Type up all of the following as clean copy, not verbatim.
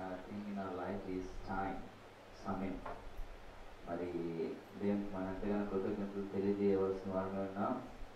Thing in our life is time, సమయం. మరి దేవునికి మన ఎంతగానో కృతజ్ఞతలు తెలియజేయవలసిన వారిగా ఉన్నాం.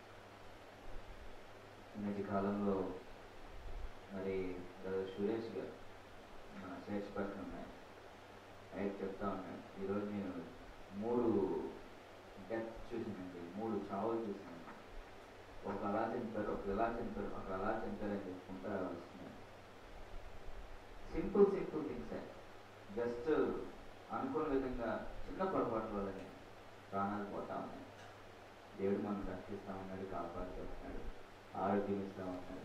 నేటి కాలంలో మరి సురేష్ గారు మన చేర్చిపట్నం ఉన్నాయి అయితే చెప్తా ఉన్నాడు, ఈరోజు నేను 3 డెత్ చూసానండి, 3 చావులు చూసాను. ఒక అలా చనిపోయారు, ఒక ఇలా చనిపోయారు, ఒక అలా చనిపోయారు అని చెప్పుకుంటా వస్తున్నాను. సింపుల్ థింగ్స్, జస్ట్ అనుకున్న విధంగా చిన్న పొరపాటు వల్లనే ప్రాణాలు పోతా ఉన్నాయి. దేవుడు మనం రక్షిస్తూ ఉన్నాడు, కాపాడుతున్నాడు, ఆరోగ్యం ఇస్తూ ఉన్నాడు.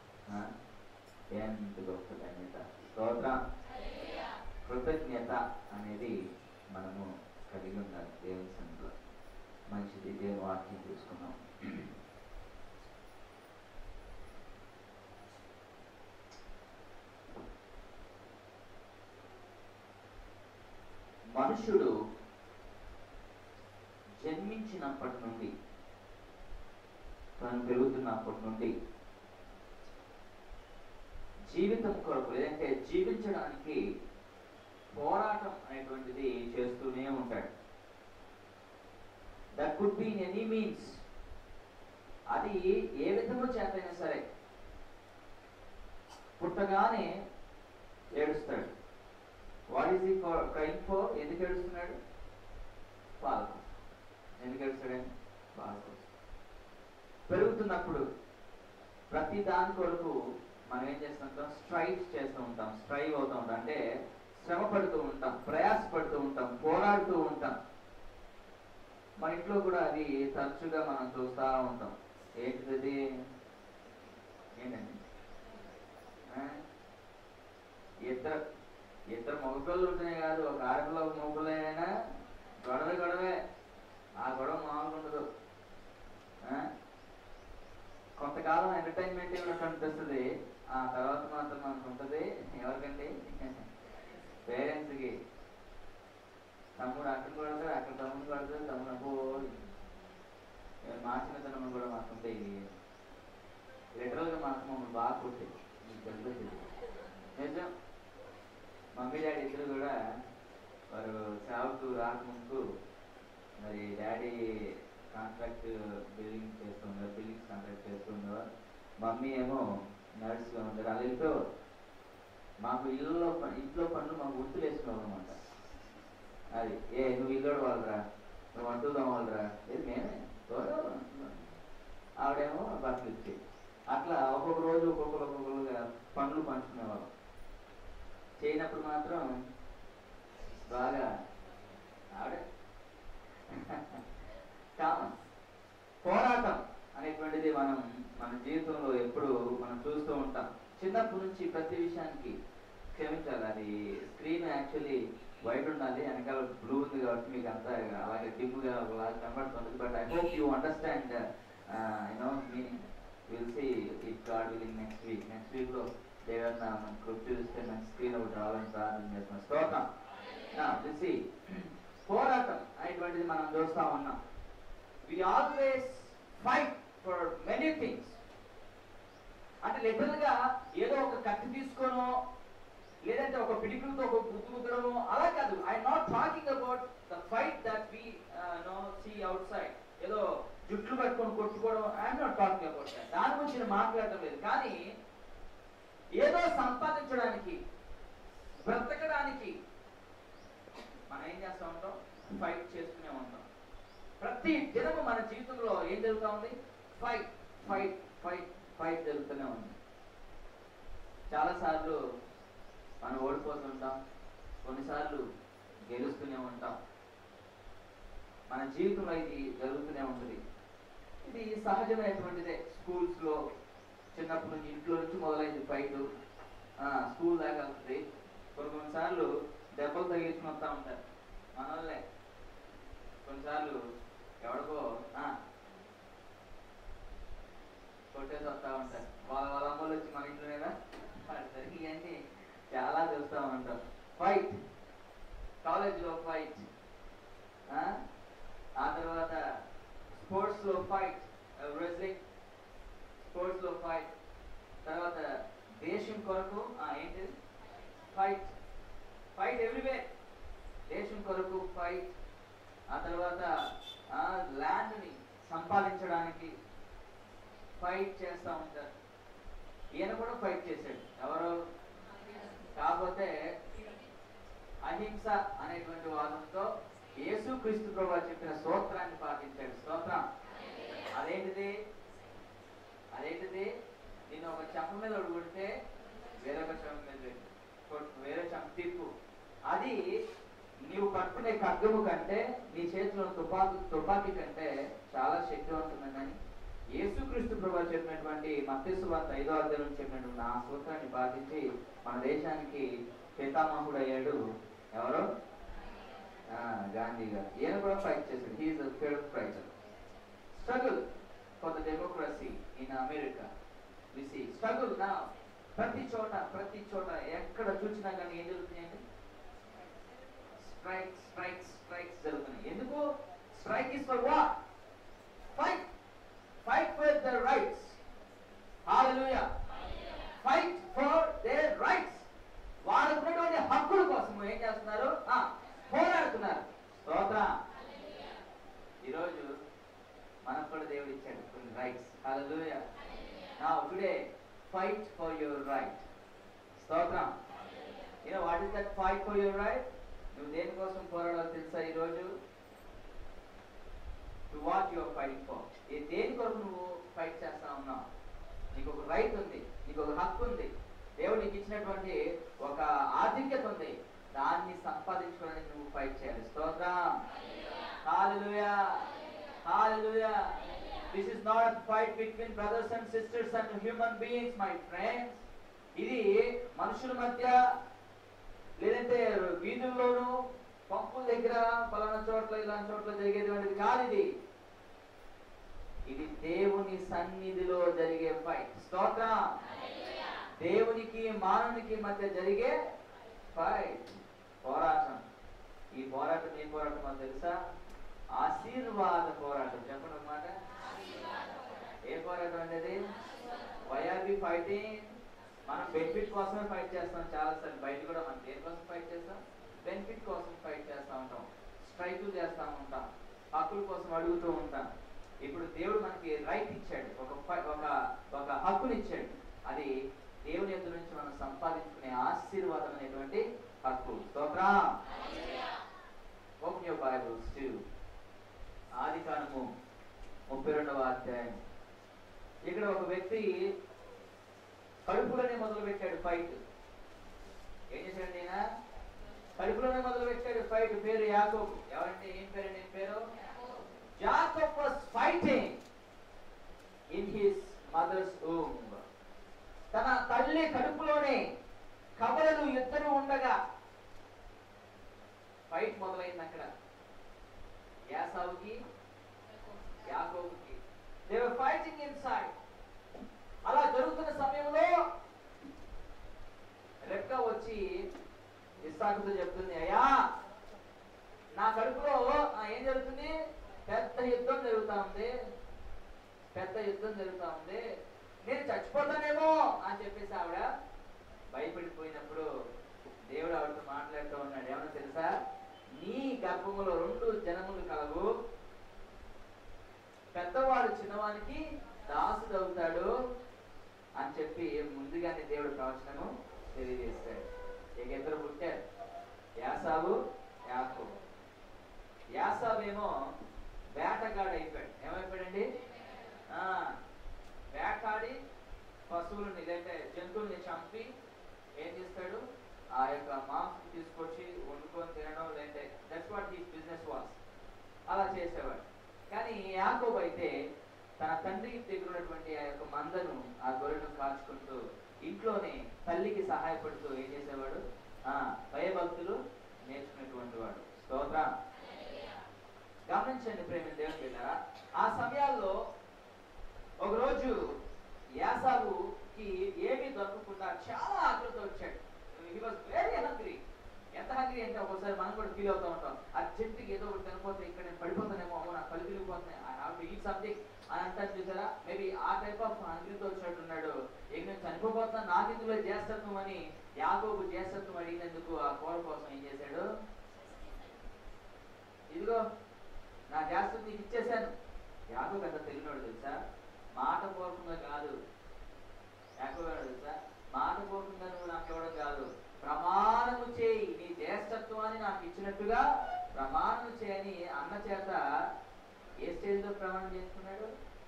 ఎంత గొప్ప ధన్యత, స్తోత్రం, కృతజ్ఞత అనేది మనము కలిగి ఉండాలి దేవుని సన్నిధిలో. మంచిది, దేవుని వాక్యం చూసుకున్నాం. మనుషుడు జన్మించినప్పటి నుండి, తను పెరుగుతున్నప్పటి నుండి జీవితం కొరకు లేదంటే జీవించడానికి పోరాటం అనేటువంటిది చేస్తూనే ఉంటాడు. That could be in any means. అది ఏ విధంగా చేతైనా సరే పుట్టగానే ఏడుస్తాడు. What is he crying for? ఎందుకు ఏడుస్తున్నాడు? పాల కోసం. ఎందుకు ఏడుస్తాడని? పాల కోసం. పెరుగుతున్నప్పుడు ప్రతి దాని కొరకు మనం ఏం చేస్తుంటాం? స్ట్రైవ్ చేస్తూ ఉంటాం, స్ట్రైవ్ అవుతూ ఉంటాం, అంటే శ్రమ పడుతూ ఉంటాం, ప్రయాసపడుతూ ఉంటాం, పోరాడుతూ ఉంటాం. మన ఇంట్లో కూడా అది తరచుగా మనం చూస్తూ ఉంటాం. ఏంటిది? ఏంటండి? ఇద్దరు మగపిల్లలు ఉంటేనే కాదు, ఒక ఆడపిల్ల ఒక మగపిల్లైనా గొడవే. ఆ గొడవ మామూలుగా ఉండదు. కొంతకాలం ఎంటర్టైన్మెంట్ ఏమైనా అనిపిస్తుంది, ఆ తర్వాత మాత్రం మనకు ఉంటుంది ఎవరికండి? పేరెంట్స్కి. తమ్ముడు అక్కడ కొడతాడు, అక్కడ తమ్ముడు కొడతాడు, తమ్ముడు అబ్బో. మా చిన్నతనం కూడా మాకుంటే ఇది లిటరల్గా మాకు మమ్మల్ని బాగా కొట్టేది. మీకు తెలుసు నిజం. మమ్మీ డాడీ ఇద్దరు కూడా వారు సేవకు రాకముందు మరి డాడీ కాంట్రాక్ట్ బిల్డింగ్స్ కాంట్రాక్ట్ చేస్తూ ఉండేవారు. మమ్మీ ఏమో నర్స్గా ఉంటారు. అలా వెళ్ళిపోయేవారు. మాకు ఇంట్లో పనులు మాకు గుర్తులు వేసుకున్నాం అనమాట. అది నువ్వు ఇల్లు వాళ్ళరా, నువ్వు అంటుదాం వాళ్ళరా, లేదు మేమే ఆవిడేమో బట్టలు ఇచ్చి అట్లా ఒక్కొక్క రోజు ఒక్కొక్కరుగా పనులు పంచుకునేవాళ్ళం. చేయనప్పుడు మాత్రం బాగా ఆవిడే కామన్. పోరాటం అనేటువంటిది మన జీవితంలో ఎప్పుడు మనం చూస్తూ ఉంటాం. చిన్నప్పటి నుంచి ప్రతి విషయానికి క్షమించాలి. అది స్క్రీన్ యాక్చువల్లీ వైట్ ఉండాలి, వెనకాల బ్లూ ఉంది కాబట్టి మీకు అంతా అలాగే డిమ్గా కనబడుతుంది. But I hope you understand meaning. Will see it God willing next వీక్లో ఏదన్నా మనం కృప్ చూస్తే మంచి స్క్రీన్ ఒకటి రావాలని ప్రార్థన చేస్తున్నాం. స్తోత్రం. పోరాటం అనేటువంటిది మనం చూస్తా ఉన్నాం. We always fight for many things. అంటే లిటరల్గా ఏదో ఒక కత్తి తీసుకోనో లేదంటే ఒక పిడికులతో ఒక గుద్దడమో అలా కాదు. I'm not talking about the fight that we see outside, ఏదో జుట్లు పట్టుకొని కొట్టుకోవడం. I'm not talking about that. దాని గురించి నేను మాట్లాడటం లేదు. కానీ ఏదో సంపాదించడానికి, బ్రతకడానికి మనం ఏం చేస్తూ ఉంటాం? ఫైట్ చేస్తూనే ఉంటాం. ప్రతి దినము మన జీవితంలో ఏం జరుగుతూ ఉంది? ఫైట్ ఫైట్ ఫైట్ ఫైట్ జరుగుతూనే ఉంది. చాలాసార్లు మనం ఓడిపోతుంటాం, కొన్నిసార్లు గెలుస్తూనే ఉంటాం. మన జీవితంలో ఇది జరుగుతూనే ఉంటుంది. ఇది సహజమైనటువంటిదే. స్కూల్స్లో చిన్నప్పటి నుంచి ఇంట్లో నుంచి మొదలైంది ఫైట్. స్కూల్ దాకా వస్తుంది. కొన్నిసార్లు దెబ్బలు తగిలించుకుని వస్తూ ఉంటారు మన వాళ్ళే. కొన్నిసార్లు ఎవడికో కొట్టేసి వస్తూ ఉంటారు. వాళ్ళ అమ్మలు వచ్చి మన ఇంట్లోనేదా పడతారు. ఇవన్నీ చాలా చూస్తూ ఉంటాం. ఫైట్, కాలేజీలో ఫైట్, ఆ తర్వాత స్పోర్ట్స్లో ఫైట్, రెజ్లింగ్ స్పోర్ట్స్లో ఫైట్, తర్వాత దేశం కొరకు ఏంటిది ఫైట్. Fight everywhere. దేశం కొరకు ఫైట్, ఆ తర్వాత ల్యాండ్ని సంపాదించడానికి ఫైట్ చేస్తూ ఉంటారు. ఈయన కూడా ఫైట్ చేశాడు. ఎవరు? కాకపోతే అహింస అనేటువంటి వాదంతో యేసుక్రీస్తు ప్రభువు చెప్పిన స్తోత్రాన్ని పాటించాడు. స్తోత్రం. అదేంటిది? నిన్ను ఒక చెంప మీద కొడితే వేరొక చెంప మీద వేరే చెంప తిప్పు. అది నీవు పట్టుకునే ఖడ్గము కంటే, నీ చేతిలో తుపాకీ కంటే చాలా శక్తివంతమైనదని యేసుక్రీస్తు ప్రభువు చెప్పినటువంటి మత్తయి సువార్త 5వ అధ్యాయంలో చెప్పినటువంటి ఆ సూత్రాన్ని పాటించి మన దేశానికి పితామహుడు అయ్యాడు. ఎవరు? గాంధీ గారు. ఈయన కూడా ఫైట్ చేశాడు. He is a freedom fighter. Struggle for the democracy in America. We see struggle now. ప్రతి చోట ఎక్కడ చూసినా కానీ ఏం జరుగుతున్నాయండి? స్ట్రైక్స్ జరుగుతున్నాయి. ఎందుకు? Strike is for what? Fight for their rights. Hallelujah. Fight for their rights. వాళ్ళకు ఉన్నటువంటి హక్కుల కోసం ఏం చేస్తున్నారు? పోరాడుతున్నారు. స్తోత్రం. ఈరోజు మనకు కూడా దేవుడు ఇచ్చాడు కొన్ని rights. Hallelujah. Now today fight for your right. స్తోత్రం. You know what is that fight for your right? నువ్వు దేనికోసం పోరాడాలో తెలుసా ఈరోజు? To what you are fighting for. దేని కొరకు నువ్వు ఫైట్ చేస్తా ఉన్నావు? నీకు ఒక రైట్ ఉంది, నీకు ఒక హక్కు ఉంది, దేవుడు నీకు ఇచ్చినటువంటి ఒక ఆధిక్యత ఉంది. దాన్ని సంపాదించుకోవడానికి నువ్వు ఫైట్ చేయాలి. స్తోత్రం. హల్లెలూయా. హల్లెలూయా. This is not a fight between brothers and sisters and human beings, my friends. ఇది మనుషుల మధ్య, లేదంటే వీధుల్లోనూ పంపుల దగ్గర పలానా చోట్ల ఇలాంటి చోట్ల జరిగేటువంటిది కాదు. ఇది దేవుని సన్నిధిలో జరిగే ఫైట్. స్తోత్రం. దేవునికి మానవునికి మధ్య జరిగే ఫైట్, పోరాటం. ఈ పోరాటం ఏ పోరాటమో తెలుసా? ఆశీర్వాద పోరాటం. చెప్పండి అన్నమాట. ఏ పోరాటం అనేది? Why are we fighting? మనం బెనిఫిట్ కోసమే ఫైట్ చేస్తాం. చాలాసార్లు బయట కూడా మనం దేనికోసం ఫైట్ చేస్తాం? బెనిఫిట్ కోసం ఫైట్ చేస్తూ ఉంటాం, స్ట్రైకులు చేస్తూ ఉంటాం, హక్కుల కోసం అడుగుతూ ఉంటాం. ఇప్పుడు దేవుడు మనకి రైట్ ఇచ్చాడు, ఒక హక్కుని ఇచ్చాడు. అది దేవుని యొద్ద నుంచి మనం సంపాదించుకునే ఆశీర్వాదం అనేటువంటి హక్కు. స్తోత్రం. ఓపెన్ యువర్ బైబిల్స్ టు ఆదికాండము 32వ అధ్యాయం. ఇక్కడ ఒక వ్యక్తి కడుపులోనే మొదలు పెట్టాడు ఫైట్. ఏం చేశాడు? నేను కడుపులోనే మొదలు పెట్టాడు ఫైట్. పేరు యాకోబు. ఎవరంటే ఏం పేరండి? ఏం పేరు? Jacob was fighting in his mother's womb. తన తల్లి కడుపులోనే కబలలు ఇద్దరు ఉండగా ఫైట్ మొదలైంది అక్కడ. యాసావుకి, యాకోబుకి. They were fighting inside. అలా జరుగుతున్న సమయంలో రెక్క వచ్చి ఇస్సాకుతో చెప్తుంది, అయ్యా నా కడుపులో ఏం జరుగుతుంది? పెద్ద యుద్ధం జరుగుతా ఉంది, నేను చచ్చిపోతానేమో అని చెప్పేసి ఆవిడ భయపడిపోయినప్పుడు దేవుడు ఆవిడతో మాట్లాడుతూ ఉన్నాడు. ఏమన్నా తెలుసా? నీ గర్భములో 2 జనములు కలవు, పెద్దవాడు చిన్నవానికి దాసుడు అవుతాడు అని చెప్పి ముందుగానే దేవుడు ప్రవచనము తెలియజేస్తాడు. ఇక ఇద్దరు పుట్టారు, యాసావు, యాకోబు. యాసావేమో వేటగాడు అయిపోయాడు. ఏమైపోయాడండి? వేటాడి పశువులని లేదంటే జంతువుల్ని చంపి ఏం చేస్తాడు? ఆ యొక్క మాంసం తీసుకొచ్చి వండుకొని తినడం, లేదంటే that's what his business was. అలా చేసేవాడు. కానీ యాకోబు అయితే తన తండ్రికి దగ్గర ఉన్నటువంటి ఆ యొక్క మందను, ఆ గొర్రెను కాచుకుంటూ ఇంట్లోనే తల్లికి సహాయపడుతూ ఏం చేసేవాడు? భయభక్తులు నేర్చుకునేటువంటి వాడు. స్తోత్రం. గమనించండి ప్రేమ దేవుని పిల్లరా, ఆ సమయాల్లో ఒకరోజు యాసావుకి ఏమీ దొరకకుండా చాలా ఆకలితో వచ్చాడు. He was very hungry. ఎంత హంగ్రీ అంటే ఒకసారి మనం కూడా ఫీల్ అవుతూ ఉంటాం. అర్జెంట్గా ఏదో ఒకటి తినకపోతే ఇక్కడ నేను పడిపోతానేమో, అమ్మో నా కళ్ళు తిరిగిపోతున్నాయి, I have to eat something అని అంటారు చూసారా? మేబీ ఆ టైప్ ఆఫ్ హంగ్రీతో వచ్చినట్టున్నాడు. ఇక నేను చనిపోతున్నా, నాకు ఇందులో జ్యేష్ఠత్వం అని యాకోబు జ్యేష్ఠత్వం అడిగినందుకు ఆ ఆ కూర కోసం ఏం చేశాడు, ఇదిగో నా జాస్తి నీకు ఇచ్చేశాను. యాకోబు ఎంత తెలియనోడు తెలుసా, మాట పూర్వకంగా కాదు. యాకోబు తెలుసా, మాట పూర్వకంగా నువ్వు నాకు ఇవ్వడం కాదు, ప్రమాణము చేయి, నీ జ్యేష్ఠత్వాన్ని నాకు ఇచ్చినట్టుగా ప్రమాణము చేయని అన్న చేత ఏ స్టేజ్ లో ప్రమాణం చేసుకున్నాడు.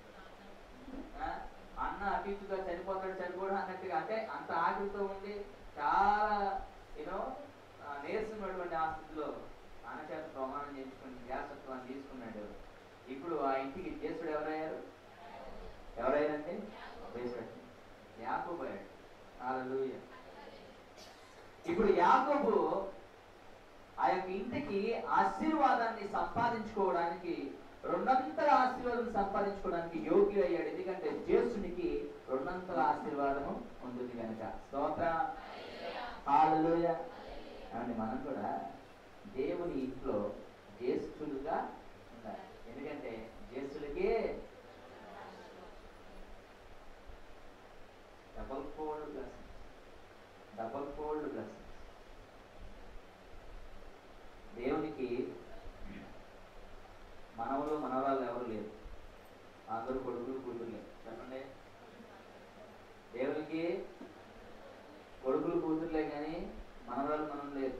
అన్న అటు ఇటుగా చనిపోడు అన్నట్టుగా, అంటే అంత ఆకలితో ఉండి చాలా నీరసమైనటువంటి ఆ స్థితిలో అన్న చేత ప్రమాణం చేసుకుని జ్యేష్ఠత్వాన్ని తీసుకున్నాడు. ఇప్పుడు ఆ ఇంటికి జ్యేష్ఠుడు ఎవరైనంటే యాకోబు అయ్యాడు. హల్లెలూయా. ఇప్పుడు యాకోబు ఆ యొక్క ఇంటికి ఆశీర్వాదాన్ని సంపాదించుకోవడానికి, రెండంతల ఆశీర్వాదం సంపాదించుకోవడానికి యోగ్యుడు అయ్యాడు. ఎందుకంటే జ్యేష్ఠునికి రెండంతల ఆశీర్వాదము ఉంటుంది కనుక. స్తోత్రం. హల్లెలూయా. అని మనం కూడా దేవుని ఇంట్లో జ్యేష్ఠులుగా ఉండాలి. ఎందుకంటే జ్యేష్ఠులకి డబల్ ఫోల్డ్ బ్లెస్సింగ్స్. దేవునికి మనవలు మనవరాలు ఎవరు లేరు, అందరూ కొడుకులు కూతురులే. చెప్పండి, దేవునికి కొడుకులు కూతురులే కానీ మనవరాలు మనం లేరు.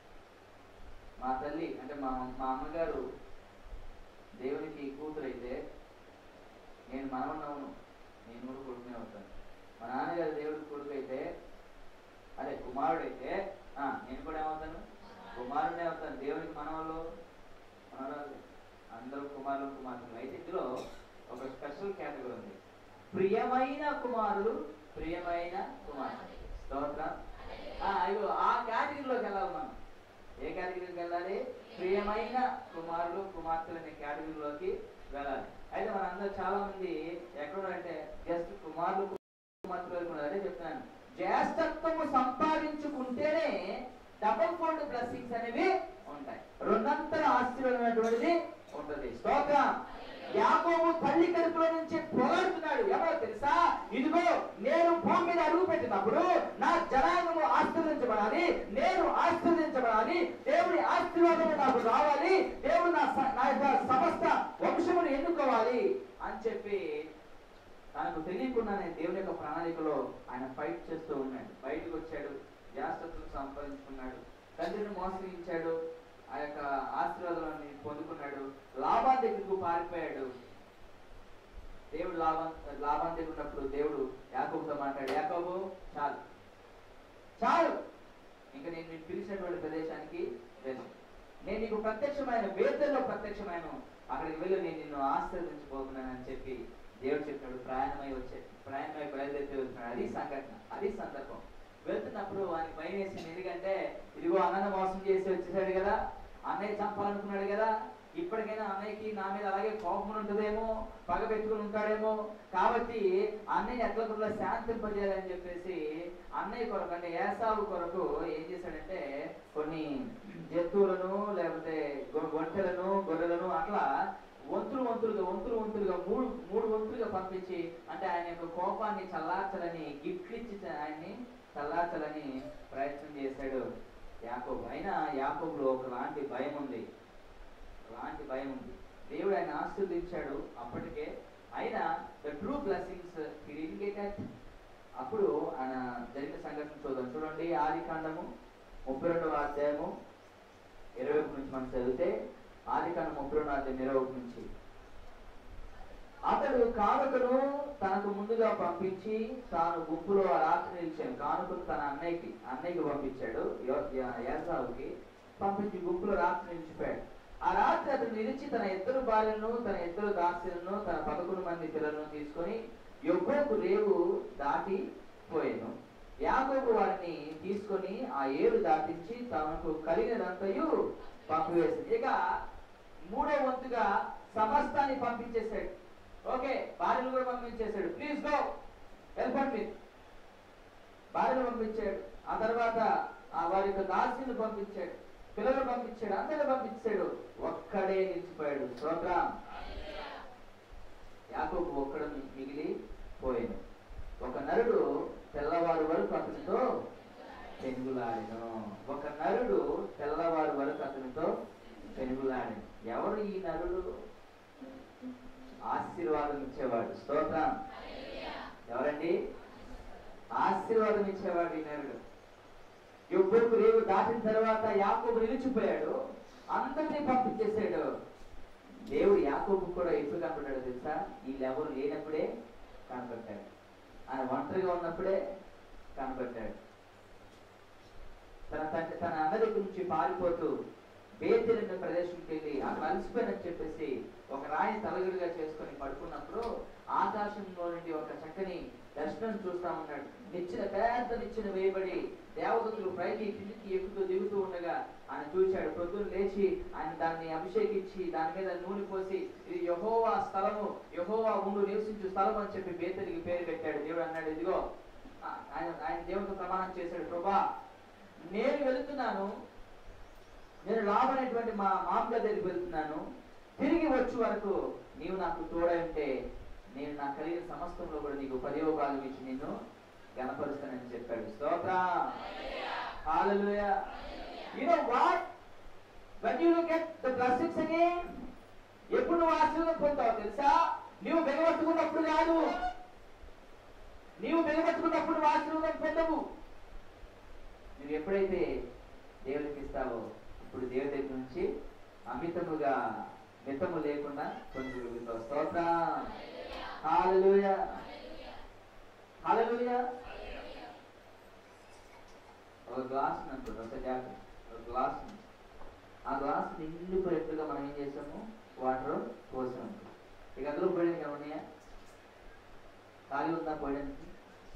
మా తల్లి అంటే మా అమ్మగారు దేవునికి కూతురు అయితే నేను మనవన్నవును, నేను కూడా కొడుకునే అవుతాను. మా నాన్నగారు దేవుడికి కొడుకు అయితే, అదే కుమారుడైతే నేను కూడా ఏమవుతాను, కుమారుడే అవుతాను. దేవునికి మనవలు మనవరాలు అందరూ కుమారులు కుమార్తెలు. అయితే ఇందులో ఒక స్పెషల్ కేటగిరీ ఉంది, ప్రియమైన కుమారులు ప్రియమైన కుమార్తె. స్తోత్రం. అయ్యో ఆ కేటగిరీలోకి వెళ్ళాలి మనం. ఏ కేటగిరీకి వెళ్ళాలి? ప్రియమైన కుమారులు కుమార్తెలు అనే కేటగిరీలోకి వెళ్ళాలి. అయితే మన అందరూ చాలా మంది ఎక్కడంటే జస్ట్ కుమారులు కుమార్తెలు అదే చెప్తున్నాను, జ్యేష్ఠత్వము సంపాదించుకుంటేనే డబుల్ ఫోల్డ్ బ్లెస్సింగ్స్ అనేవి ఉంటాయి, రెండంతల ఆశీర్వాదమైనటువంటిది ఉంటుంది. స్తోత్రం. యాకోబు తల్లి కడుపులో నుంచి పోరాడుతున్నాడు. ఎవరో తెలుసా, ఇదిగో నేను భూమి మీద అడుగు పెట్టినప్పుడు నా జనాంగము ఆశీర్వదించబడాలి, నేను ఆశీర్వదించబడాలి, దేవుని ఆశీర్వాదము నాకు రావాలి, దేవుడు నా యొక్క సమస్త వంశమును ఎన్నుకోవాలి అని చెప్పి తనకు తెలియకుండానే దేవుని యొక్క ప్రణాళికలో ఆయన ఫైట్ చేస్తూ ఉన్నాడు. బయటకు వచ్చాడు, జ్యేష్ఠత్వం సంపాదించుకున్నాడు, తండ్రిని మోసగించాడు, ఆ యొక్క ఆశీర్వాదాన్ని పొందుకున్నాడు. లాభాన్ దగ్గరకు పారిపోయాడు. దేవుడు లాభాన్ దగ్గర ఉన్నప్పుడు దేవుడు యాకోబుతో మాట్లాడు, యాకోబు చాలు చాలు, ఇంకా నేను నీకు పిలిచినటువంటి ప్రదేశానికి వెళ్ళు, నేను నీకు ప్రత్యక్షమైన వేదల్లో ప్రత్యక్షమైన అక్కడికి వెళ్ళి నేను నిన్ను ఆశీర్వదించబోతున్నానని చెప్పి దేవుడు చెప్పినాడు. ప్రయాణమై బయలుదేరి వెళ్తున్నాడు. అది సంఘటన, అది సందర్భం. వెళ్తున్నప్పుడు ఆయనకి భయం వేసింది. ఎందుకంటే ఇదిగో అన్నను మోసం చేసి వచ్చేసాడు కదా, అన్నయ్య చంపాలనుకున్నాడు కదా, ఇప్పటికైనా అన్నయ్యకి నా మీద అలాగే కోపం ఉంటుందేమో, పగ పెట్టుకుని ఉంటాడేమో, కాబట్టి అన్నయ్య ఎట్లా శాంతింపజేయాలని చెప్పేసి అన్నయ్య కొరకు అంటే ఏసావు కొరకు ఏం చేశాడంటే కొన్ని జంతువులను లేకపోతే ఒంటెలను గొర్రెలను అట్లా వంతులుగా మూడు వంతులుగా పంపించి, అంటే ఆయన యొక్క కోపాన్ని చల్లార్చాలని గిఫ్ట్ ఇచ్చి ఆయన్ని చల్లార్చాలని ప్రయత్నం చేశాడు యాకోబు. అయినా యాకోబులో ఒకలాంటి భయం ఉంది. దేవుడు ఆయన ఆశీర్వదించాడు అప్పటికే. అయినా the true blessings he didn't get it. అప్పుడు ఆయన జరిగిన సంఘటన చూడండి. ఆదికాండము 32వ అధ్యాయము 21 నుంచి మనం చదివితే, ఆదికాండం 32వ అధ్యాయం 21 నుంచి, అతడు కానుకను తనకు ముందుగా పంపించి తాను గుంపులో రాత్రి నిలిచాను. కానుకను తన అన్నయ్యకి పంపించాడు, ఏసావుకి పంపించి గుంపులో రాత్రి నిలిచిపోయాడు. ఆ రాత్రి అతను నిలిచి తన 2 భార్యలను తన 2 దాసీలను తన 11 మంది పిల్లలను తీసుకొని యొబ్బోకు రేవు దాటి పోయాను. యాకోబు వారిని తీసుకొని ఆ ఏరు దాటించి తనకు కలిగినదంతయు పంపివేసింది. ఇక 3వ వంతుగా సమస్తాన్ని పంపించేశాడు. ఓకే, భార్యను కూడా పంపించేశాడు. ప్లీజ్ గో హెల్ప్ మీ, భార్యను పంపించాడు. ఆ తర్వాత వారి యొక్క దాసీని పంపించాడు, పిల్లలు పంపించాడు, అందరిని పంపించాడు. ఒక్కడే నిలిచిపోయాడు. స్తోత్రం. యాకోబు ఒక్కడు మిగిలిపోయాడు. ఒక నరుడు తెల్లవారు వరకు అతనితో పెనుగులాడెను. ఒక నరుడు ఎవరు ఈ నరుడు? ఆశీర్వాదం ఇచ్చేవాడు. స్తోత్రం. ఎవరండి? ఆశీర్వాదం ఇచ్చేవాడు ఈ నరుడు. యోబేకు రేవు దాటిన తర్వాత యాకోబు నిలిచిపోయాడు, అందరినీ పంపించేశాడు. దేవుడు యాకోబు కూడా ఎప్పుడు కనపడ్డాడు తెలుసా? వీళ్ళెవరు లేనప్పుడే కనపడ్డాడు. ఆయన ఒంటరిగా ఉన్నప్పుడే కనపడ్డాడు. తన అన్న దగ్గర నుంచి పారిపోతూ బేతేలు అనే ప్రదేశంకి వెళ్ళి అక్కడ అలసిపోయినని చెప్పేసి ఒక రాయిని తలగిరిగా చేసుకొని పడుకున్నప్పుడు ఆకాశంలో నుండి ఒక చక్కని దర్శనం చూస్తా ఉన్నాడు. పెద్ద నిచ్చెన వేయబడి దేవదూతలు పైకి కిందికి ఎక్కుతూ దిగుతూ ఉండగా ఆయన చూశాడు. పొద్దున్న లేచి ఆయన దాన్ని అభిషేకించి దాని మీద నూనె పోసి ఇది యెహోవా స్థలము, యెహోవా ఉండు నివసించు స్థలం అని చెప్పి బేతేలుకి పేరు పెట్టాడు. దేవుడు అన్నాడు, ఇదిగో ఆయన దేవుడితో ప్రమాణం చేశాడు, ప్రభా నేను వెళుతున్నాను, నేను లాభమైనటువంటి మా మామగారి దగ్గరికి వెళ్తున్నాను, తిరిగి వచ్చే వరకు నీవు నాకు తోడై ఉంటే నేను నా కలిగిన సమస్తంలో కూడా నీకు 10వ భాగం ఇచ్చి నిన్ను గణపరుస్తానని చెప్పాడు. స్తోత్రం. హల్లెలూయా. You know what? When you look at the blessings again, ఎప్పుడు నువ్వు ఆశీర్వాదం పొందుతావు తెలుసా? నీవు బెగబట్టుకున్నప్పుడు కాదు. నీవు బెగబట్టుకున్నప్పుడు నువ్వు ఆశీర్వాదం పొందవు. నువ్వు ఎప్పుడైతే దేవుడికి ఇస్తావో ఇప్పుడు దేవుడి దగ్గర నుంచి అమితముగా మితము లేకుండా పొందగలుగుతావు. స్తోత్రం. హల్లెలూయా. హల్లెలూయా. ఒక గ్లాస్ అనుకోండి, ఒక జాగ్రత్త, ఒక గ్లాస్, ఆ గ్లాస్ నిండిపోయేట్టుగా మనం ఏం చేసాము? వాటర్ పోసాము. ఇక అందులో పోయడానికి ఏమన్నాయా? ఖాళీ ఉందా పోయడానికి?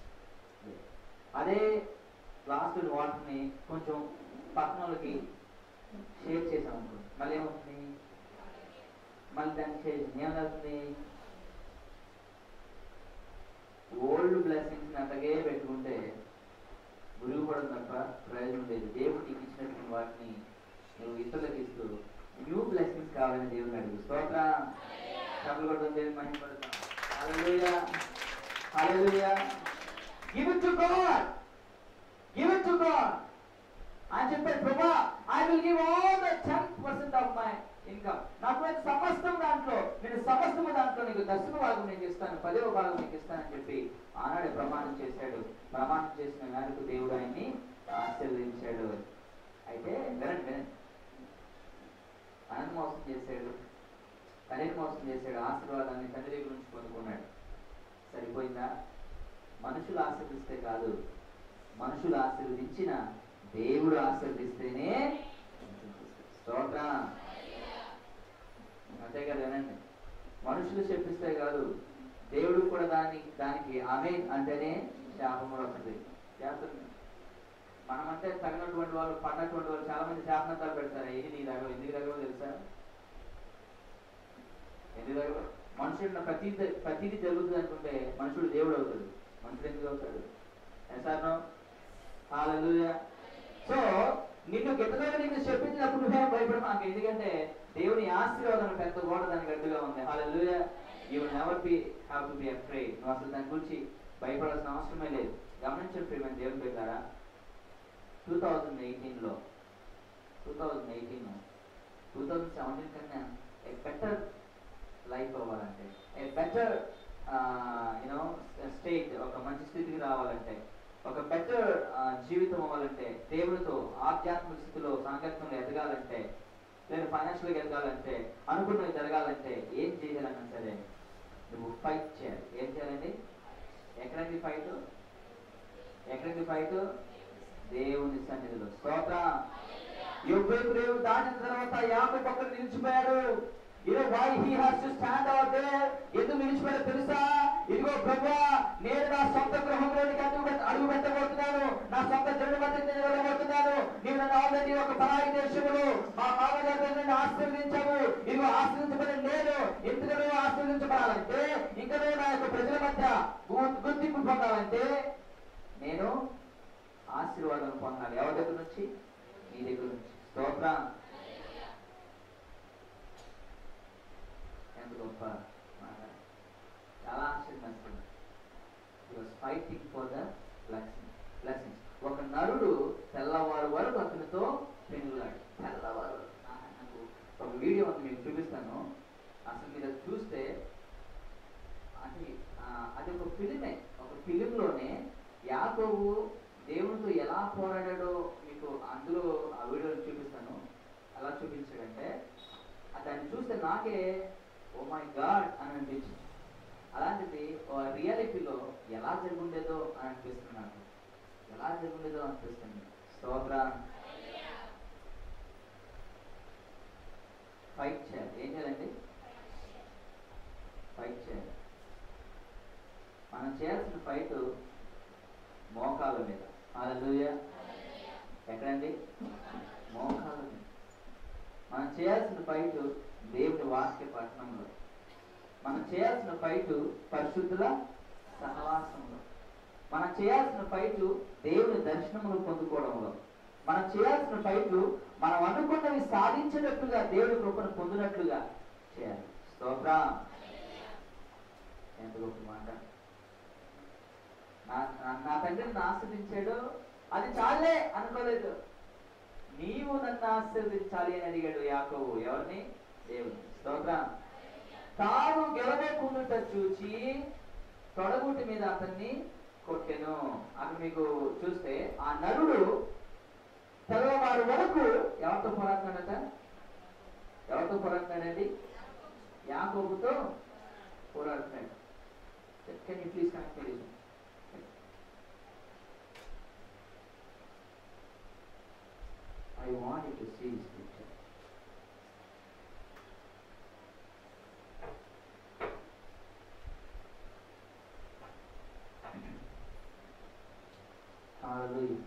అదే గ్లాస్ వాటర్ని కొంచెం పక్కన వాళ్ళకి షేర్ చేసాం అనుకో, మళ్ళీ ఏమవుతుంది? మళ్ళీ దాన్ని షేర్ ఏమవుతుంది? ఓల్డ్ బ్లెస్సింగ్స్ అంతగే పెట్టుకుంటే గురుగుపడడం తప్ప ప్రయోజనం లేదు. దేవుడు నీకు ఇచ్చినటువంటి వాటిని నువ్వు ఇతరులకు ఇస్తూ న్యూ బ్లెస్సింగ్స్ కావాలని దేవుని అడుగు. స్తోత్రం. చప్పలు కొడతాం, దేవుని మహిమపడతాం. హల్లెలూయా. హల్లెలూయా. Give it to God. Give it to God. అని చెప్పాడు, ప్రభా I will give all the 10% of my income. నాకు సమస్తం దాంట్లో, నేను సమస్తము దాంట్లో నీకు 10వ భాగం నీకు ఇస్తాను, 10వ భాగం నీకు ఇస్తానని చెప్పి ఆనాడే ప్రమాణం చేశాడు. ప్రమాణం చేసిన మేరకు దేవుడు ఆయన్ని ఆశీర్వదించాడు. అయితే వినండి, ఆయన మోసం చేశాడు, తండ్రిని మోసం చేశాడు, ఆశీర్వాదాన్ని తండ్రి దగ్గర నుంచి పొందుకున్నాడు. సరిపోయిందా? మనుషులు ఆశీర్వదిస్తే కాదు, మనుషులు ఆశీర్వదించిన దేవుడు ఆశీర్వదిస్తేనే. స్తోత్రం. అంతే కదా, వినండి. మనుషులు చెప్పిస్తే కాదు, దేవుడు కూడా దానికి ఆమేన్ అంటేనే శాపం కూడా వస్తుంది. మనమంటే తగినటువంటి వాళ్ళు, పడినటువంటి వాళ్ళు చాలా మంది శాపనంతాలు పెడతారు. ఇది నీ దగ్గర ఎందుకు దగ్గర తెలుసా? ఎందుకు దగ్గర? మనుషుడు ప్రతిదీ జరుగుతుంది అనుకుంటే మనుషుడు దేవుడు అవుతాడు. మనుషుడు ఎందుకు అవుతాడు? ఎసానో. హల్లెలూయా. సో నిన్ను గిట్టగా నిన్ను చెప్పించినప్పుడు నువ్వే భయపడ మాకు, ఎందుకంటే దేవుని ఆశీర్వాదం పెద్ద గోడ దానికి అడ్డుగా ఉంది. Hallelujah. You will never have to be afraid. నువ్వు అసలు దాని గురించి భయపడాల్సిన అవసరమే లేదు. గమనించండి ప్రియమైన దేవుని పెట్టారా, 2018 2017 కన్నా ఏ బెటర్ లైఫ్ అవ్వాలంటే, ఏ బెటర్ స్టేట్, ఒక మంచి స్థితికి రావాలంటే, ఒక బెటర్ జీవితం అవ్వాలంటే, దేవుడితో ఆధ్యాత్మిక స్థితిలో సాంగత్యంలో ఎదగాలంటే, లేదా ఫైనాన్షియల్గా ఎదగాలంటే, అనుకున్నవి జరగాలంటే ఏం చేయాలన్నా సరే నువ్వు ఫైట్ చేయాలి. ఏం చేయాలండి? ఎక్కడండి ఫైట్? ఎక్కడండి ఫైట్? దేవుని సన్నిధిలో. స్తోత్రం. యోబేకు రేవు దాటిన తర్వాత యాకోబు పక్కన నిలిచిపోయాడు. why he has to stand out there? ఎందుకు నిలిచిపోయాడో తెలుసా? ఇదిగో ప్రభువా, నేను నా సొంత గృహంలోనికి అడుగు పెట్టబోతున్నాను, నా సొంత జన్మ మధ్యకి నేను వెళ్ళబోతున్నాను. నీవు నన్ను ఆల్రెడీ ఒక పరాయి దేశములు మా మామగారి నన్ను ఆశీర్వదించావు. ఇదిగో ఆశీర్వించబడిన నేను ఎందుకు ఆశీర్వదించబడాలంటే, ఇంకా నేను నా యొక్క ప్రజల మధ్య గుర్తింపు పొందాలంటే నేను ఆశీర్వాదం పొందాలి. ఎవరి దగ్గర నుంచి? నీ దగ్గర నుంచి. స్తోత్రం. ఎంత గొప్ప మాట. చాలా ఆశ్చర్యపడుతుంది. Fighting for the blessings. ఒక నరుడు తెల్లవారు వరకు అతనితో పెనుగులాడు. తెల్లవారు నాకు ఒక వీడియో ఉంది మీకు చూపిస్తాను. అసలు మీరు అది చూస్తే అది ఒక ఫిలిమే. ఒక ఫిలింలోనే యాకోబు దేవునితో ఎలా పోరాడాడో మీకు అందులో ఆ వీడియోని చూపిస్తాను. ఎలా చూపించాడంటే దాన్ని చూస్తే నాకే ఓ మై గాడ్ అని అనిపించింది. అలాంటిది రియాలిటీలో ఎలా జరుగుండేదో అని అనిపిస్తుంది. నాకు ఎలా జరుగుండేదో అనిపిస్తుంది. స్తోత్రం. ఫైట్ చేయాలి. ఏం చేయాలండి? ఫైట్ చేయాలి. మనం చేయాల్సిన ఫైట్ మోకాల మీద. హల్లెలూయా. ఎక్కడండి? మోకాల మీద. మనం చేయాల్సిన ఫైట్ దేవుని వాక్య పఠనంలో. మనం చేయాల్సిన ఫైట్ పరిశుద్ధుల సహవాసంలో. మనం చేయాల్సిన ఫైట్ దేవుని దర్శనములు పొందుకోవడంలో. మనం చేయాల్సిన ఫైట్ మనం అనుకున్నవి సాధించినట్లుగా దేవుడి కృపను పొందినట్లుగా చేయాలి. స్తోత్రం. ఎంత గొప్ప మాట. నా తండ్రిని ఆశ్రదించాడు, అది చాలే అనుకోలేదు. నీవు నన్ను ఆశీర్వదించాలి అని అడిగాడు యాకోబు. ఎవరిని? దేవుని. స్తోత్రం. తాను గెలవకుండుట చూచి తొడగుటి మీద అతన్ని కొట్టెను. అక్కడ మీకు చూస్తే ఆ నరుడు తెల్లవారు వరకు ఎవరితో పోరాడుతున్నాడట? ఎవరితో పోరాడుతున్నాడండి? యాకోబుతో పోరాడుతున్నాడు. Can you please connect me? I want you to see this picture. Hallelujah.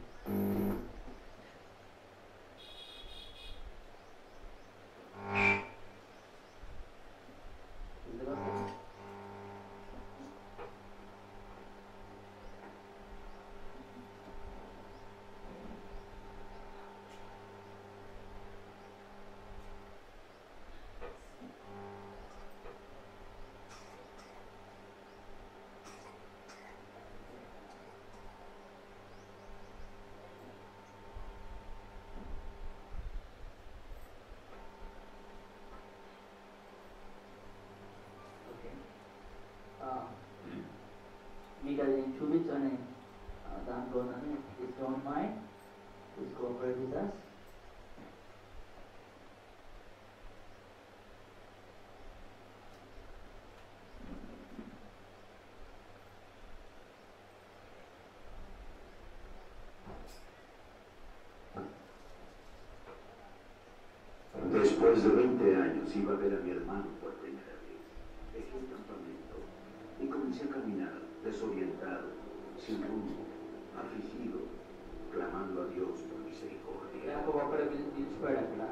Is it okay? మీకు అది నేను చూపించాను దాంట్లోనని. Please don't mind, please cooperate with us. Después de 20 años iba a ver a mi hermano por primera vez. Dejé el campamento y comencé a caminar desorientado, sin rumbo, afligido, clamando a Dios por misericordia. నిలిచిపోయాడు అక్కడ.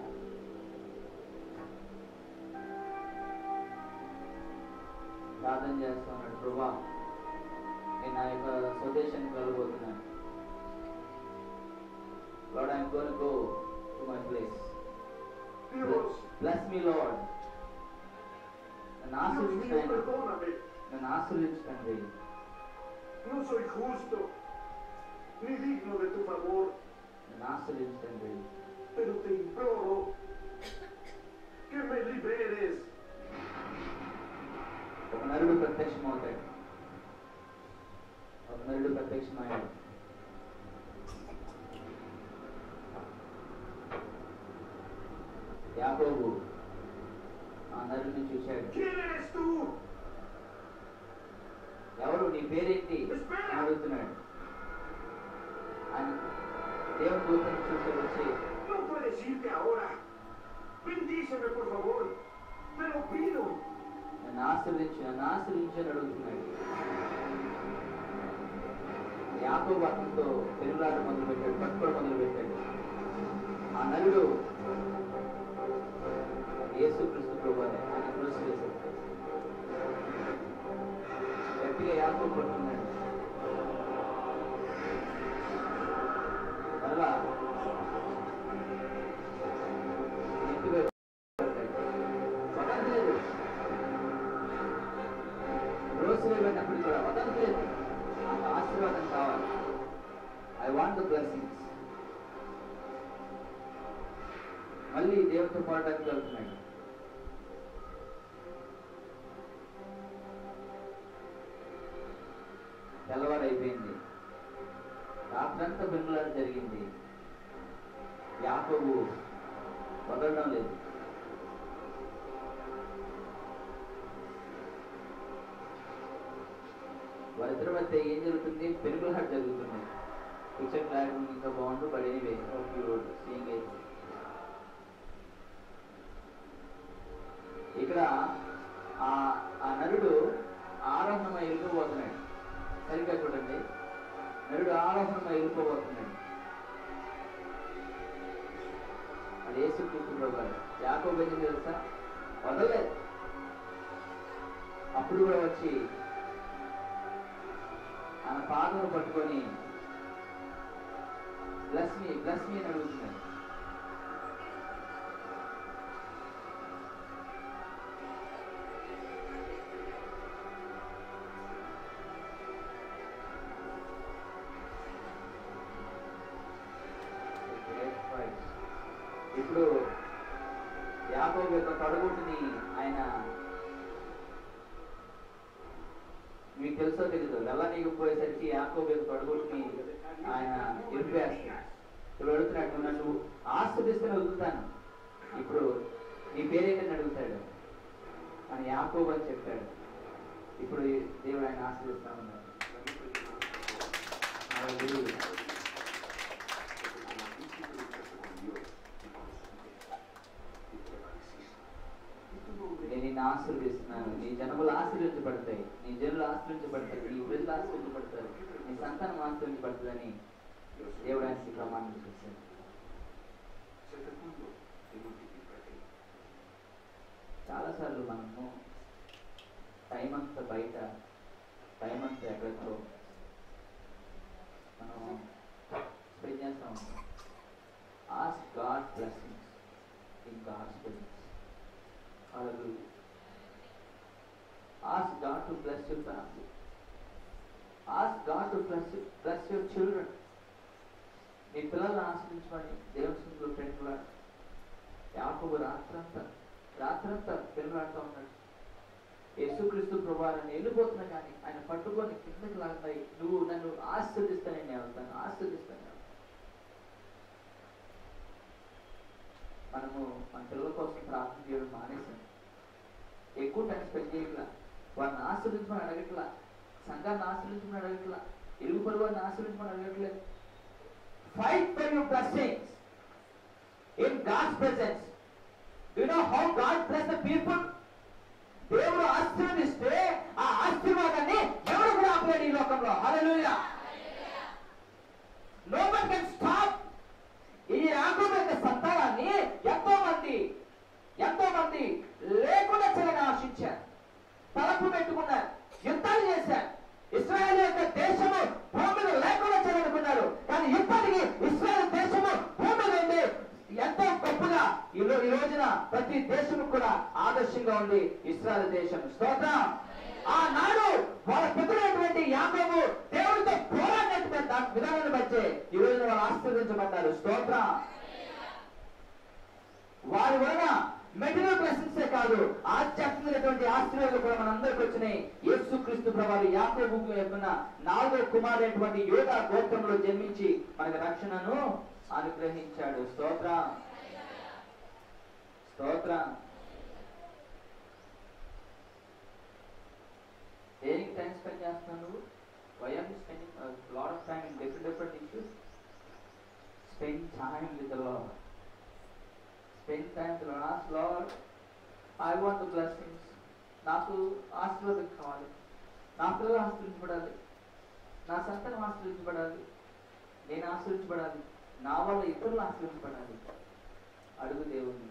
ప్రార్థన చేస్తూ ఉన్నాడు, ప్రభువా నేను నా యొక్క స్వదేశానికి వెళ్ళబోతున్నాను. Lord, I'm going to go to my place. Bless me, Lord. నన్ను ఆశీర్వదించండి. No soy justo ni digno de tu favor, నన్ను ఆశీర్వదించండి. pero te imploro que me liberes. ఒక నరుడు ప్రత్యక్షమవుతాడు. ఒక నరుడు ప్రత్యక్షమయ్యాడు. యాకోబు ఆ నరుడిని చూశాడు. ఎవరు? నీ పేరేంటి అని అడుగుతున్నాడు. ఆయన దేవుని దూతను చూసి వచ్చి, నన్ను ఆశీర్వదించు అని అడుగుతున్నాడు. యాకోబు అతనితో పెనులాట మొదలుపెట్టాడు, పట్టుకోవడం మొదలుపెట్టాడు. ఆ నరుడు యేసుక్రీస్తు ప్రభువే ఆయన క్రూశ్ వేశాడు. గట్టిగా యాకోబు పట్టుకున్నాడు. మళ్ళా వదలలేదు. క్రూశ్ వేయబడినప్పుడు కూడా వదలలేదు. నాకు ఆశీర్వాదం కావాలి. I want the blessings. మళ్ళీ దేవుడితో పోరాటానికి వెళ్తున్నాడు. వదలడం లేదు. వారిద్దరి మధ్య ఏం జరుగుతుంది? పెరుగులాట జరుగుతుంది. పిక్చర్ క్లారిటీ ఇంకా బాగుండు, but anyway hope you seeing it. ఇక్కడ ఆ నరుడు ఆరోహణమై వెళ్ళిపోతున్నాడు. సరిగ్గా చూడండి, నరుడు ఆరోహణమై వెళ్ళిపోబోతున్నాడు. అది యేసుక్రీస్తు ప్రభువు. యాకోబు ఏం తెలుసా? వదలలేదు. అప్పుడు కూడా వచ్చి ఆయన పాదమును పట్టుకొని బ్లెస్ మీ అని అడుగుతున్నాడు. ఇప్పుడు యాకోబు యొక్క తొడగుట్టుని ఆయన, మీకు తెలుసో తెలీదు, వెళ్ళనీయకపోయేసరికి యాకోబు యొక్క తొడగుట్టుని ఆయన ఇరిపేస్తాడు. ఇప్పుడు అడుగుతున్నాడు, నన్ను ఆస్వాదిస్తూనే వదులుతాను, ఇప్పుడు నీ పేరేంటని అడుగుతాడు. అని యాకోబు అని చెప్పాడు. ఇప్పుడు దేవుడు ఆయన ఆస్వాదిస్తా ఉన్నాడు. నేను నిన్ను ఆశీర్వదిస్తున్నాను. నీ జనములు ఆశీర్వించబడతాయి, నీ జనులు ఆశీర్వించబడతాయి, నీ ప్రజలు ఆశీర్వించబడతారు, నీ సంతానం ఆశీర్వించబడుతుందని దేవుడు ఆయన ప్రమాణం చేశాడు. చాలాసార్లు మనము టైం అంతా బయట, టైం అంతా ఎక్కడితో మనం స్పెండ్ చేస్తూ ఉంటాం. Ask God blessings in God's presence. Hallelujah. Ask God to bless your family. Ask God to bless your children. నీ పిల్లల్ని ఆశ్రయించమని దేవుని సన్నిధిలో పెట్టుకున్నాడు. యాకోబు రాత్రంతా పెరుగులాడుతూ ఉన్నాడు. యేసుక్రీస్తు ప్రభువారిని వెళ్ళిపోతున్నా కానీ ఆయన పట్టుకొని కిందకి లాగుతాయి. నువ్వు నన్ను ఆశీర్వదిస్తానని నేను వెళ్తాను, ఆశీర్వదిస్తాను. మనము మన పిల్లల కోసం ప్రార్థన చేయడం మానేసాం. ఎక్కువ టైం స్పెండ్ చేయట్లా. వారిని ఆశ్రయించమని అడగట్లా, సంఘాన్ని ఆశ్రయించమని అడగట్లా, ఇరుగు పొరుగు వారిని ఆశ్రయించమని అడగట్లేదు. Fight for your blessings in God's presence. Do you know how God bless the people? దేవుడు ఆశీర్వదిస్తే ఆ ఆశీర్వాదాన్ని ఎవరు కూడా ఆపలేడు ఈ లోకంలో. Hallelujah. No one can stop. ఈ యాకోబు యొక్క సంతానాన్ని ఎంతో మంది లేకుండా చేయాలని ఆశించారు, తలపు పెట్టుకున్నారు, యుద్ధాలు చేశారు. ఇశ్రాయేలు యొక్క దేశము భూమిలో లేకుండా చేయాలనుకున్నారు. కానీ ఇప్పటికీ ఇశ్రాయేలు దేశము భూమిలో ఉంది. ఎంతో గొప్పగా ఈ రోజున ప్రతి దేశము కూడా ఆదర్శంగా ఉంది ఇశ్రాయేలు దేశం. స్తోత్రం. ఆనాడు వాళ్ళ పితృటువంటి యాకోబు దేవుడితో పోరాడినటువంటి విధానాన్ని బట్టి ఈ రోజున వాళ్ళు ఆశీర్వదించబడ్డారు. స్తోత్రం. వారి వలన మెటీరియల్ బ్లెస్సింగ్సే కాదు, ఆధ్యాత్మికమైనటువంటి ఆశీర్వాదాలు కూడా మనందరికి వచ్చినాయి. యేసుక్రీస్తు ప్రభువు యాకోబు యొక్క 4వ కుమారుడైనటువంటి యోధా గోత్రంలో జన్మించి మనకు రక్షణను అనుగ్రహించాడు. స్తోత్రం. దేనికి టైం స్పెండ్ చేస్తున్నావు నువ్వు? Why are you spending a lot of time in different issues? Spend time with the Lord. Spend time with the Lord. Ask Lord, I want the blessings. నాకు ఆశీర్వాదం కావాలి, నా పిల్లలు ఆశీర్వించబడాలి, నా సంతానం ఆశీర్వించబడాలి, నేను ఆశీర్వించబడాలి, నా వల్ల ఇతరులు ఆశీర్వించబడాలి. అడుగు దేవుణ్ణి.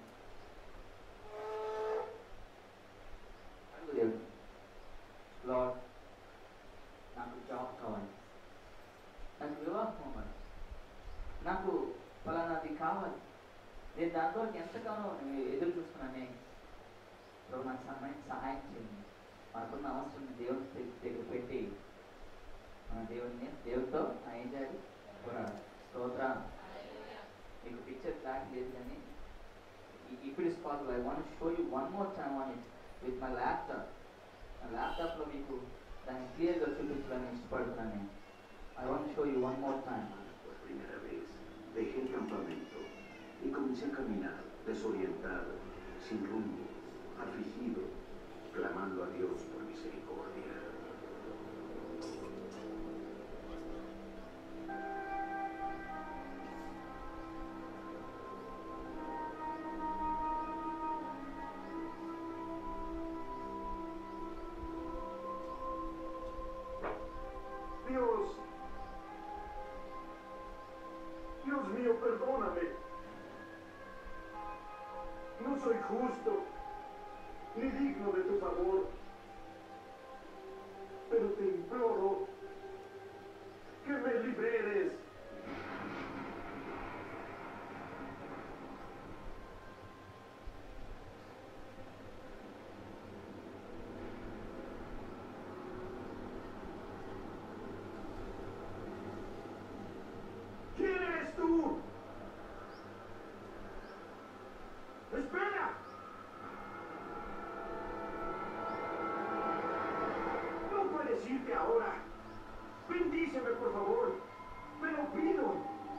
లార్డ్, నాకు జాబ్ కావాలి, నాకు వివాహం అవ్వాలి, నాకు ఫలానాది కావాలి, నేను దాంట్లో ఎంతగానో ఎదురు చూస్తున్నానే, ప్రభు నాకు సహాయం చేయండి. మనకున్న అవసరం దేవుని దగ్గర పెట్టి మన దేవుడితో ఏం చేయాలి? పోరాడాలి. స్తోత్రం. మీకు పిక్చర్ క్లారిటీ లేదు కానీ if it is possible, I want to show you one more time on it with my laptop. నా ల్యాప్టాప్లో మీకు దాన్ని క్లియర్గా చూపించడానికి ఇష్టపడుతున్నాను నేను. I want to show you one more time. Por primera vez dejé el campamento y y comencé a caminar, desorientado, sin rumbo, afligido, clamando a Dios por misericordia. Dios mío, perdóname. No soy justo, ni digno de tu favor, pero te imploro que me liberes. ¿Quién eres tú? ¡Espera! No puedes irte ahora. Bendíceme, por favor. Te lo pido.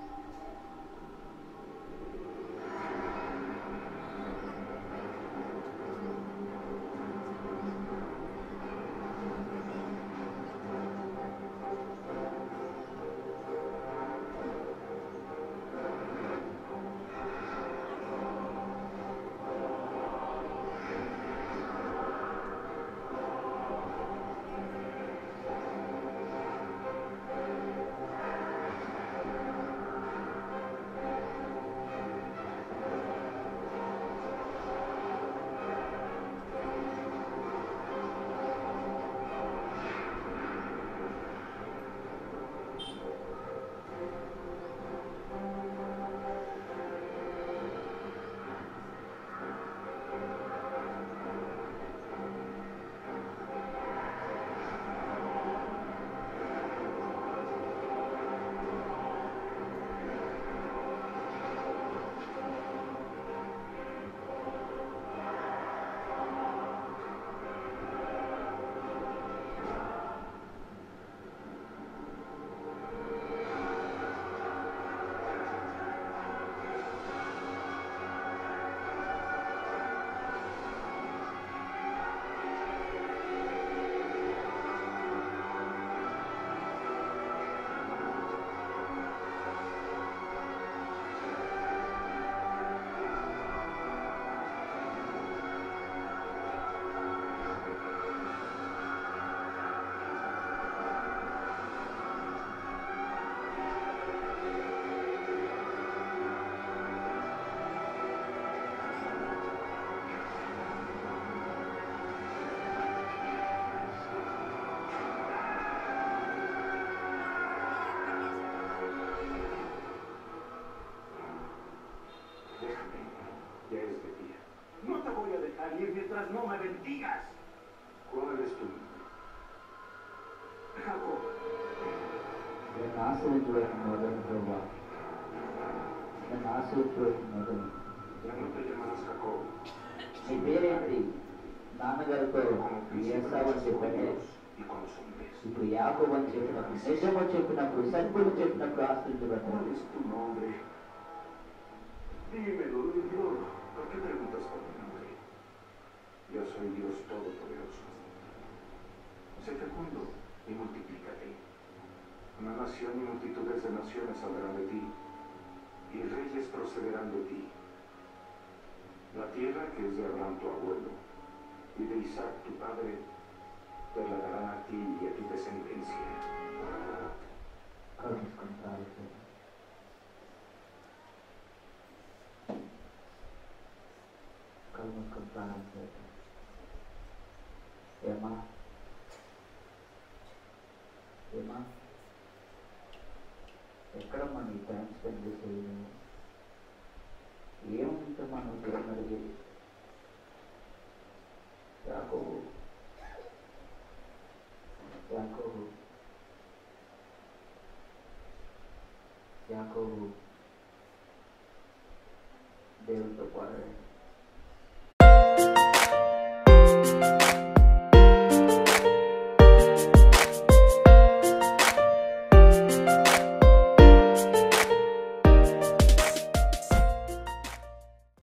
Mientras no me bendigas. ¿Cuál es tu nombre? Jacob. నన్ను ఆశీర్వదించవలసిన మొదలు ప్రభువా, నన్ను ఆశీర్వదించవలసిన మొదలు. Ya no te llamarás Jacob. నీ పేరేంటి? నాన్నగారితో ఏసావు అని చెప్పండి. Y con los hombres. ఇప్పుడు యాకోబు అని చెప్పినప్పుడు, నిజము చెప్పినప్పుడు, సత్యము చెప్పినప్పుడు ¿Cuál ఆశ్రయించబడతాడు. es tu nombre? Dímelo, Dios. ¿Por qué preguntas por mi nombre? Yo soy Dios Todopoderoso. Sé fecundo y multiplícate. Una nación y multitudes de naciones saldrán de ti, y reyes procederán de ti. La tierra que es de Abraham tu abuelo, y de Isaac tu padre, te la darán a ti y a tu descendencia. ఏమా ఏమా ఎక్కడమ్మా నీ time spend చేసేది? ఏముంటే మనం దేవుని అడిగేది? యాకోబు యాకోబు యాకోబు దేవునితో పోరాడాడు.